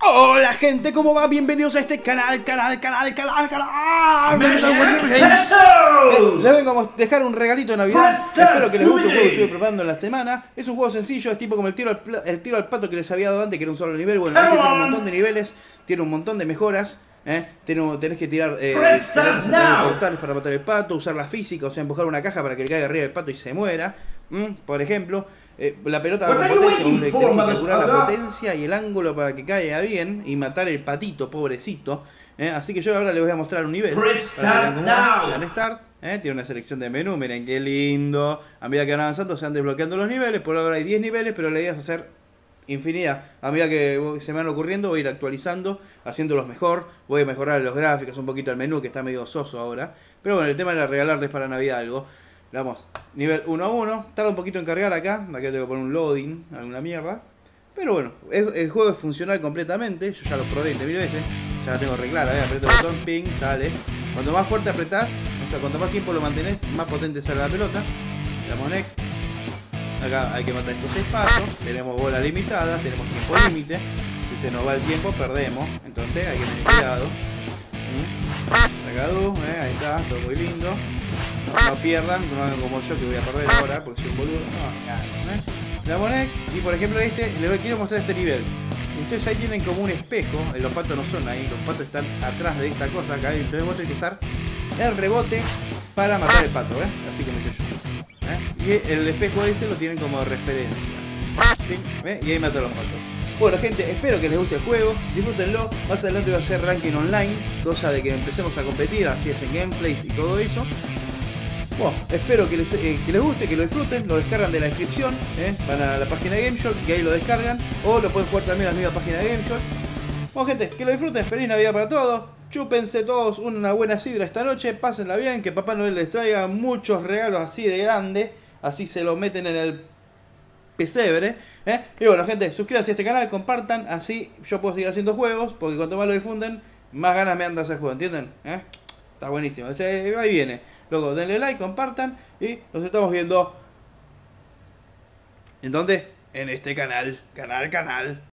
Hola gente, ¿cómo va? Bienvenidos a este canal. Les vengo a dejar un regalito de Navidad. Espero que les guste el juego que estuve preparando en la semana. Es un juego sencillo, es tipo como el tiro al pato que les había dado antes, que era un solo nivel. Bueno, este tiene un montón de niveles, tiene un montón de mejoras. Tenés que tirar portales para matar el pato, usar la física, o sea, empujar una caja para que le caiga arriba el pato y se muera. Por ejemplo, la pelota con potencia, tenés que calcular la potencia y el ángulo para que caiga bien y matar el patito, pobrecito. Así que yo ahora les voy a mostrar un nivel. Dan Start. Tiene una selección de menú, miren qué lindo. A medida que van avanzando se van desbloqueando los niveles. Por ahora hay 10 niveles, pero la idea es hacer infinidad. A medida que se me van ocurriendo voy a ir actualizando, haciéndolos mejor. Voy a mejorar los gráficos, un poquito el menú que está medio soso ahora. Pero bueno, el tema era regalarles para Navidad algo. Vamos, nivel 1 a 1. Tarda un poquito en cargar acá. Acá tengo que poner un loading, alguna mierda. Pero bueno, el juego es funcional completamente. Yo ya lo probé 20.000 veces. Ya la tengo reclara. Aprieto el botón, ping, sale. Cuanto más fuerte apretás, o sea, cuanto más tiempo lo mantenés, más potente sale la pelota. Le damos next. Acá hay que matar estos 6 patos. Tenemos bolas limitadas, tenemos tiempo límite. Si se nos va el tiempo, perdemos. Entonces hay que tener cuidado. Saca 2, ahí está, todo muy lindo. No pierdan, no hagan como yo que voy a perder ahora porque soy un boludo. No, gano, Le damos next. Y por ejemplo les quiero mostrar este nivel. Ustedes ahí tienen como un espejo. Los patos no son ahí, los patos están atrás de esta cosa acá. Entonces vos tenés que usar el rebote para matar el pato, así como hice yo. Y el espejo ese lo tienen como referencia. ¿Sí? Y ahí mato a los patos. Bueno gente, espero que les guste el juego, disfrútenlo. Más adelante voy a hacer ranking online, cosa de que empecemos a competir, así es en gameplays y todo eso. Bueno, espero que les guste, que lo disfruten, lo descargan de la descripción, van a la página de GameShark y ahí lo descargan, o lo pueden jugar también a la misma página de GameShark. Bueno gente, que lo disfruten, feliz Navidad para todos, chúpense todos una buena sidra esta noche, pásenla bien, que Papá Noel les traiga muchos regalos así de grande, así se lo meten en el pesebre, Y bueno gente, suscríbanse a este canal, compartan, así yo puedo seguir haciendo juegos, porque cuanto más lo difunden, más ganas me dan de hacer juegos, ¿entienden? Está buenísimo, o sea, ahí viene. Luego denle like, compartan y nos estamos viendo. ¿En dónde? En este canal.